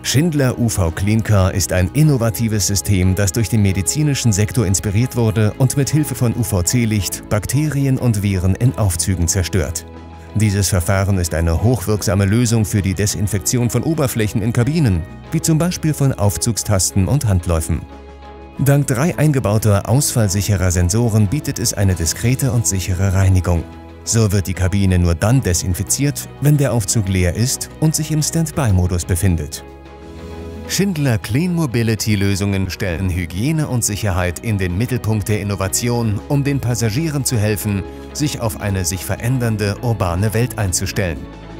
Schindler UV CleanCar ist ein innovatives System, das durch den medizinischen Sektor inspiriert wurde und mit Hilfe von UVC-Licht Bakterien und Viren in Aufzügen zerstört. Dieses Verfahren ist eine hochwirksame Lösung für die Desinfektion von Oberflächen in Kabinen, wie zum Beispiel von Aufzugstasten und Handläufen. Dank 3 eingebauter ausfallsicherer Sensoren bietet es eine diskrete und sichere Reinigung. So wird die Kabine nur dann desinfiziert, wenn der Aufzug leer ist und sich im Standby-Modus befindet. Schindler Clean Mobility Lösungen stellen Hygiene und Sicherheit in den Mittelpunkt der Innovation, um den Passagieren zu helfen, sich auf eine sich verändernde urbane Welt einzustellen.